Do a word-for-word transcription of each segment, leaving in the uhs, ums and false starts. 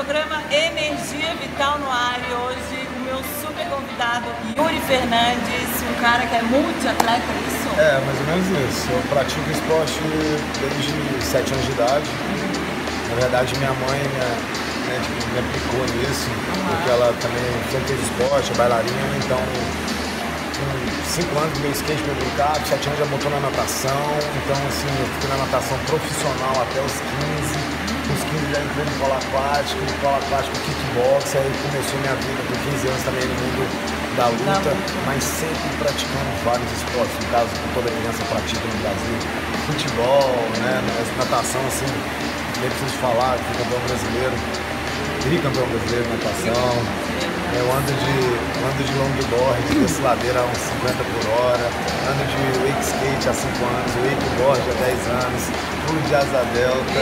programa Energia Vital no ar e hoje o meu super convidado Yuri Fernandes, um cara que é multiatleta, é isso? É, mais ou menos isso. Eu pratico esporte desde sete anos de idade. Na verdade, minha mãe minha, né, tipo, me aplicou nisso, uhum. porque ela também sempre fez esporte, é bailarina, então com cinco anos meu skate para brincar, sete anos já botou na natação, então assim, eu fui na natação profissional até os quinze. Com os quinze já entrei no polo aquático, no polo aquático kickbox, aí começou minha vida com quinze anos também no mundo da luta, mas sempre praticando vários esportes, no caso que toda criança pratica no Brasil, futebol, né, natação assim, nem preciso falar, fui campeão brasileiro, tricampeão brasileiro de natação, eu ando de, ando de longboard, desço ladeira a uns cinquenta por hora, ando de wake skate há cinco anos, wakeboard há dez anos, pulo de asa delta,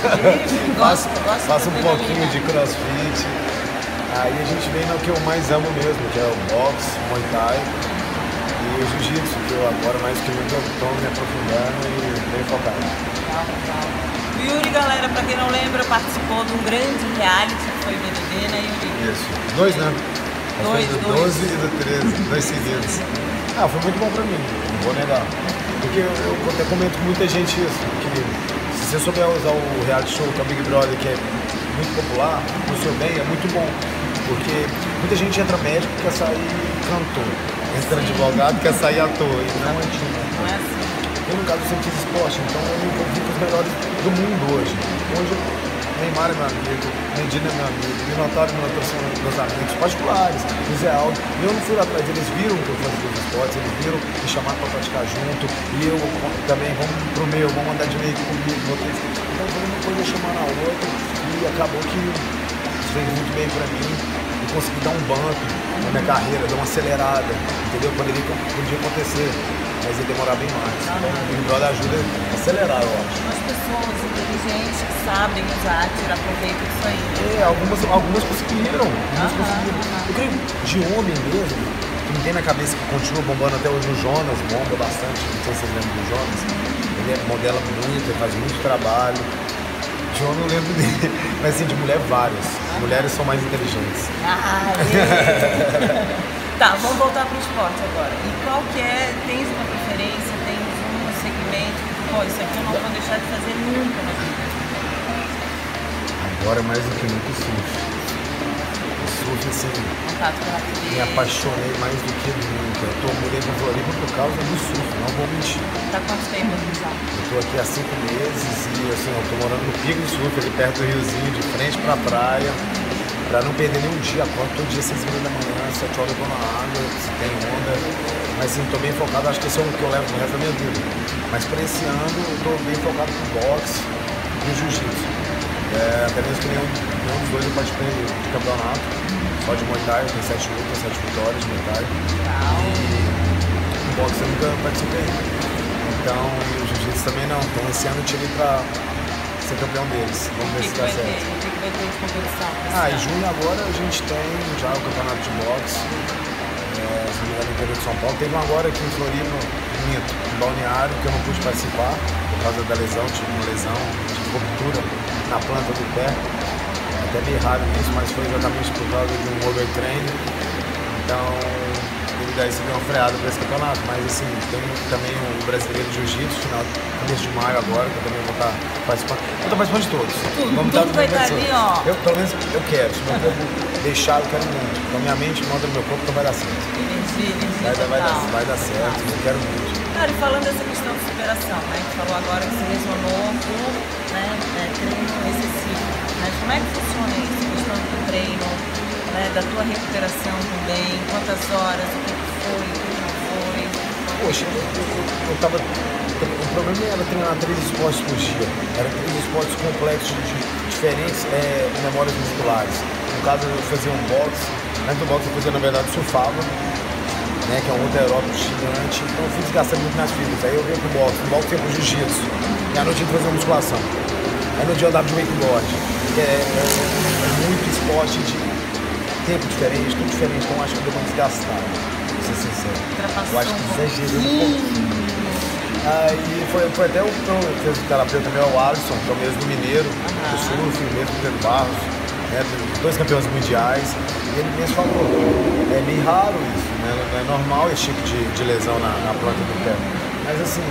faço, faço um pouquinho de crossfit. Aí a gente vem no que eu mais amo mesmo, que é o boxe, o Muay Thai e o Jiu-Jitsu, que eu agora mais que nunca estou me aprofundando e bem focado. Legal, legal. O Yuri, galera, pra quem não lembra, participou de um grande reality que foi o B B B, né, Yuri? Isso. Dois, né? Dois, do dois. doze e do treze, dois seguidos. Ah, foi muito bom pra mim, não vou negar. Porque eu, eu até comento com muita gente isso, que se você souber usar o reality show, que é o Big Brother, que é muito popular, no seu bem, é muito bom. Porque muita gente entra médico e quer sair cantor, entra advogado e quer sair ator, e não é tipo. Não é assim. Eu, no caso, eu sempre fiz esporte, então eu me envolvi com os melhores do mundo hoje. Hoje, Neymar é meu amigo, Medina é meu amigo, Minotauro e Minotauro são meus amigos particulares, o Zé Aldo. E eu não fui lá atrás, eles viram que eu fazia os esportes, eles viram me chamar para praticar junto, e eu também, vamos pro meu, vamos andar de meio comigo, vocês. Então foi uma coisa chamando a outra, e acabou que fez muito bem para mim e consegui dar um bump na minha carreira, dar uma acelerada, entendeu? Poderia, podia acontecer, mas ia demorar bem mais. Então o Big Brother ajuda a acelerar, eu acho. As pessoas inteligentes que sabem usar, tirar proveito disso aí. É, algumas, algumas conseguiram. Algumas conseguiram. Eu creio de homem mesmo, que não tem na cabeça que continua bombando até hoje o Jonas, bomba bastante, não sei se vocês lembram do Jonas. Ele é, modela muito, ele faz muito trabalho. Eu não lembro dele, mas assim, de mulher várias. Mulheres são mais inteligentes. Ah, é. Tá, vamos voltar pro esporte agora. E qual que é, tens uma preferência, tens um segmento, pô, isso aqui eu não vou deixar de fazer nunca na vida. Agora mais do que nunca o surf. O surf, assim, me apaixonei mais do que nunca. Eu tô mudei pra Floripa por causa do surf, não vou mentir. Tá quanto tempo já? Eu tô aqui há cinco meses e assim, eu tô morando no Pico do Surf, ali perto do Riozinho, de frente pra praia, pra não perder nenhum dia. Acordo todo dia, seis e meia da manhã, sete horas eu tô na água, se tem onda. Mas assim, tô bem focado, acho que esse é o que eu levo pro resto da minha vida. Mas pra esse ano, eu tô bem focado no boxe e no jiu-jitsu. É, até mesmo que nenhum, nenhum dos dois eu participei de campeonato, só de Muay Thai, eu tenho sete lutas, sete vitórias de Muay Thai. E no boxe eu nunca participei. Então, e o jiu-jitsu também não. Então esse ano eu tirei pra ser campeão deles. Vamos ver se dá certo. O que vai ter de competição? Ah, em junho agora a gente tem já o campeonato de boxe. É, se não me engano, no interior de São Paulo. Teve um agora aqui em Floripa, em Balneário, que eu não pude participar por causa da lesão, tive uma lesão, tive ruptura na planta do pé. Até meio raro isso, mas foi exatamente por causa de um overtrain. Então, daí você deu uma freada para esse campeonato, mas assim, tem também o brasileiro de jiu-jitsu, final começo de maio agora, que eu também vou estar participando. Eu estou participando de todos. Tudo, Vamos tudo vai estar ali, ó. Eu, pelo menos eu quero, se meu corpo deixar, eu quero muito. Então minha mente manda no meu corpo, então vai dar certo. Energia, energia Vai, dar, vai, dar, total. vai dar certo, eu quero muito. Cara, e falando dessa questão de superação, né? Que falou agora que se lesionou por né, é, treino excessivo. Mas como é que funciona isso? A questão do treino, né, da tua recuperação também, quantas horas, o que foi, o que não foi? Poxa, eu, eu, eu tava. O problema era treinar três esportes por dia. Eram três esportes complexos, de diferentes é, memórias musculares. No caso, eu fazia um boxe. Antes do boxe, eu fazia, na verdade, surfava, né, que é um outro aeróbico gigante. Então, eu fui desgastando muito nas fibras. Aí eu venho pro boxe. No boxe, eu ia pro jiu-jitsu. E à noite eu fazia musculação. Aí no dia eu andava de wakeboard. Que é, é, é muito esporte de tempo diferente, tudo diferente. Então, eu acho que eu deu uma desgastada. Pra ser sincero. Eu acho que exagerei um pouquinho. Aí foi, foi até o que fez o terapeuta meu, o Alisson, que é o mesmo do Mineiro, do Surf, o mesmo do Pedro Barros. né, dois campeões mundiais, e ele mesmo falou, é meio raro isso, né, não é normal esse tipo de, de lesão na, na planta do pé, mas assim,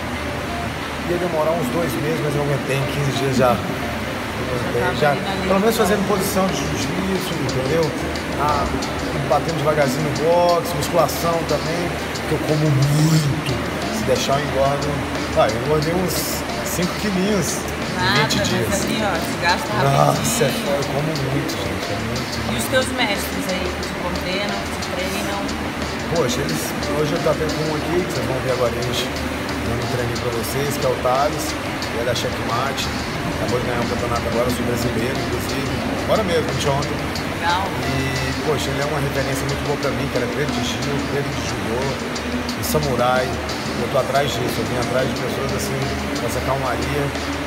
ia demorar uns dois meses, mas eu aguentei, em quinze dias já, aguentei, já pelo menos fazendo posição de jiu-jitsu, entendeu? Ah, batendo devagarzinho no boxe, musculação também, que eu como muito, se deixar eu engordo, ah, eu engordei uns cinco quilinhos. Nada, vinte dias. Mas ali, ó, se gasta Nossa, rapidinho. eu como muito, gente. É muito. E os teus mestres aí que te coordenam, que te treinam? Poxa, eles, hoje eu tô tendo com um aqui, que vocês vão ver agora, gente, dando um treininho pra vocês, que é o Thales, ele é da Checkmate, acabou de ganhar um campeonato agora, sou brasileiro, inclusive, agora mesmo, anteontem. Legal. E, poxa, ele é uma referência muito boa pra mim, que era preto de Gil, preto de judô, e samurai. Eu tô atrás disso, eu vim atrás de pessoas assim, com essa calmaria,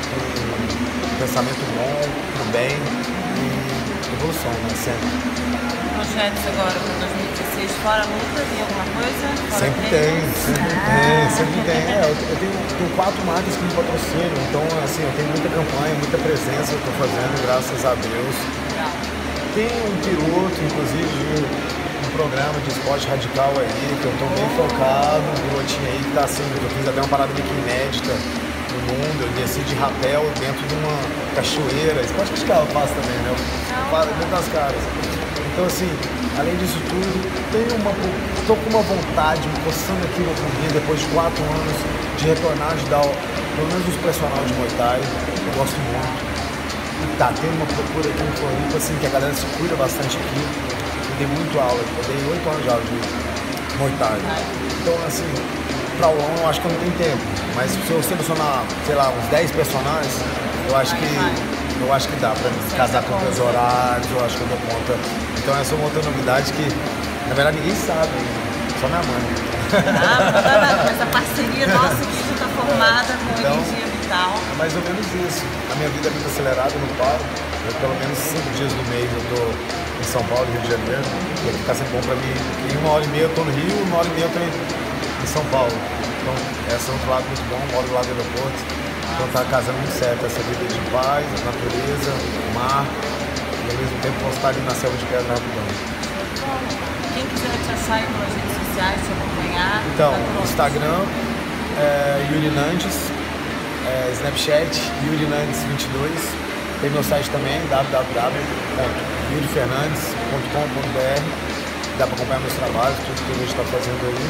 um pensamento bom, do bem e evolução, né? Sempre. Projetos agora para dois mil e dezesseis, fora a luta, tem alguma coisa? Fora sempre treino? tem, sempre ah. tem, sempre tem. É, eu, eu tenho, tenho quatro marcas que me patrocinam, então assim, eu tenho muita campanha, muita presença que eu tô fazendo, graças a Deus. Legal. Tem um piloto, inclusive, de um programa de esporte radical aí, que eu tô bem focado, um pilotinho aí que tá assim, eu fiz até uma parada meio que inédita no mundo, eu desci de rapel dentro de uma cachoeira, esporte radical eu faço também, né? Eu faço dentro das caras. Então assim, além disso tudo, tenho uma, tô com uma vontade, me coçando aqui no fundinho, depois de quatro anos, de retornar, de dar pelo menos os personal de Muay Thai, eu gosto muito. Tá, tem uma procura aqui no Floripa, assim, que a galera se cuida bastante aqui. Eu dei muito aula, eu dei oito anos de aula de Muay Thai. Então, assim, pra aulão eu acho que eu não tenho tempo. Mas se eu selecionar, sei lá, uns dez personagens, eu acho que eu acho que dá pra mim casar com meus horários, eu acho que eu dou conta. Então essa é uma outra novidade que, na verdade, ninguém sabe, só minha mãe. Ah, não dá nada, mas a parceria nossa aqui já está formada com então, energia vital. É mais ou menos isso. A minha vida é muito acelerada, eu não paro. Eu, pelo menos cinco dias no mês eu tô em São Paulo, Rio de Janeiro. E aqui tá sempre bom pra mim. Em uma hora e meia eu tô no Rio, uma hora e meia eu tô em, em São Paulo. Então, esse é outro lado muito bom, moro do lado do aeroporto. Então tá casando muito certo essa vida de paz, natureza, mar. E ao mesmo tempo posso estar ali na selva de pedra rapidão. Quem quiser te achar aí pelas redes sociais, te acompanhar. Então, tá Instagram, é, Yuri Nandes, é, Snapchat, Yuri Nandes vinte e dois. Tem meu site também, w w w ponto yuri fernandes ponto com ponto b r. Dá para acompanhar meus trabalhos, tudo que a gente está fazendo aí.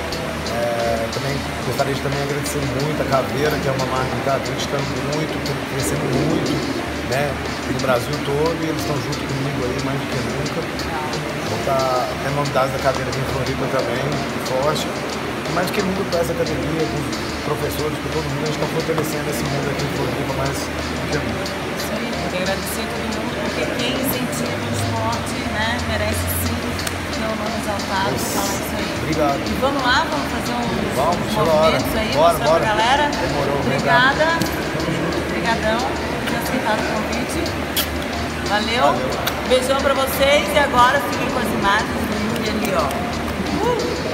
É, também gostaria de também agradecer muito a Caveira, que é uma marca que está acreditando muito, crescendo muito, né, no Brasil todo, e eles estão junto comigo aí mais do que nunca. Vou estar tendo novidades da Caveira aqui em Floripa também, forte. E mais do que nunca com essa academia, com os professores, com todo mundo, a gente está fortalecendo esse mundo aqui em Floripa mais do que nunca. Isso aí, queria agradecer a todo mundo, porque quem incentiva o esporte, né, merece sim ter o nome exaltado, falar isso aí. Obrigado. E vamos lá, vamos fazer uns, vamos, uns movimentos aí, bora, mostrar bora. pra galera. Demorou, Obrigada. Obrigadão por ter aceitado o convite. Valeu. Valeu. Beijão pra vocês e agora fiquem com as imagens do Yuri ali, ó. Uh!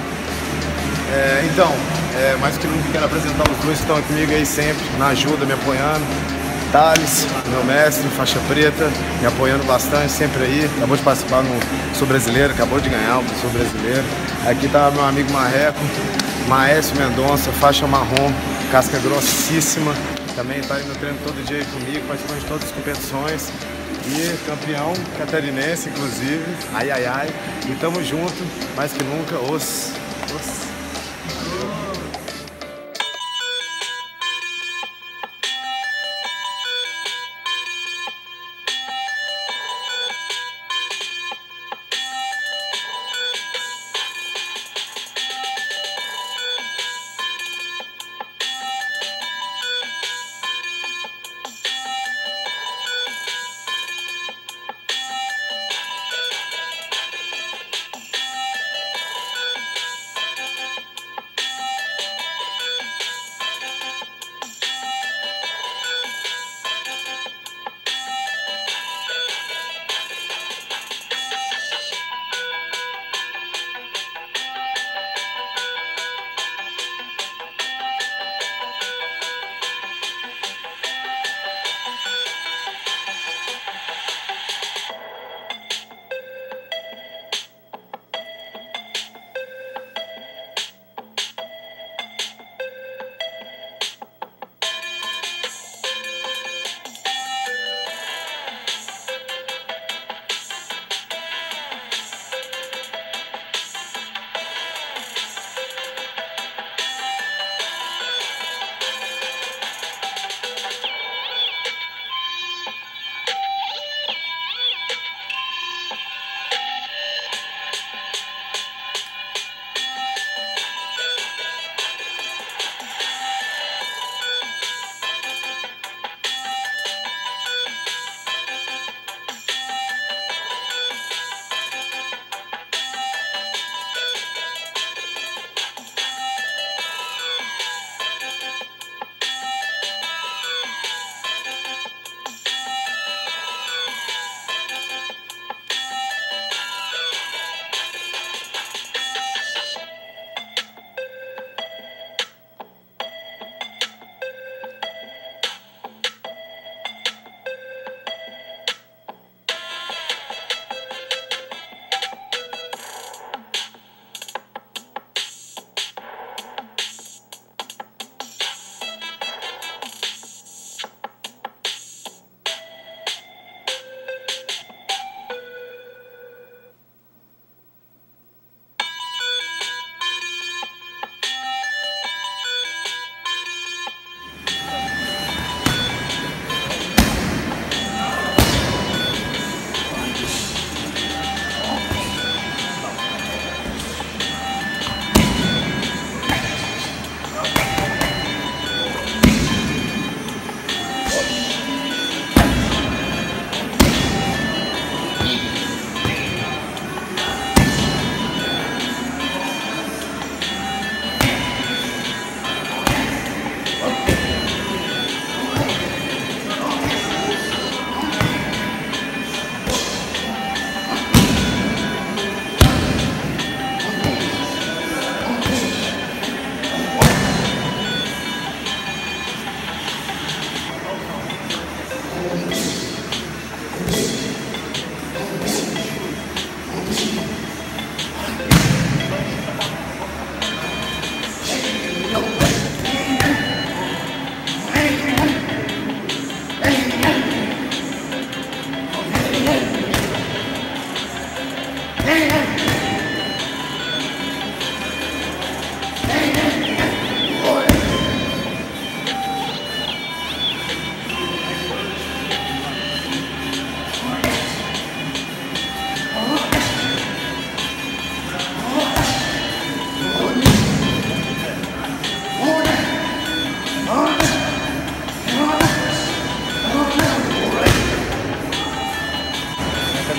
É, então, é, mais que nunca quero apresentar os dois que estão comigo aí sempre, na ajuda, me apoiando. Thales, meu mestre, faixa preta, me apoiando bastante, sempre aí. Acabou de participar no Sou Brasileiro, acabou de ganhar o Sou Brasileiro. Aqui tá meu amigo Marreco, Maestro Mendonça, faixa marrom, casca grossíssima. Também tá aí no treino todo dia aí comigo, participando de todas as competições. E campeão catarinense, inclusive. Ai, ai, ai. E tamo junto, mais que nunca, os... os...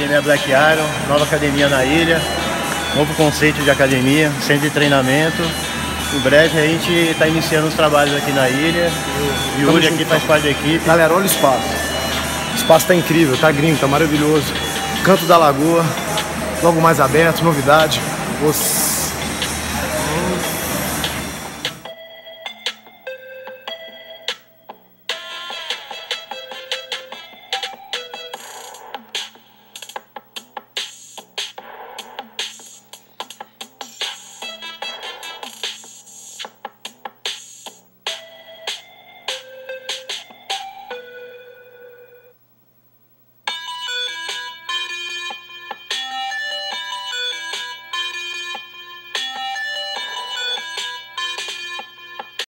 Academia Black Iron, nova academia na ilha, novo conceito de academia, centro de treinamento. Em breve a gente está iniciando os trabalhos aqui na ilha. O Yuri aqui faz parte da equipe. Galera, olha o espaço. O espaço tá incrível, tá gringo, tá maravilhoso. Canto da Lagoa, logo mais aberto, novidade. Os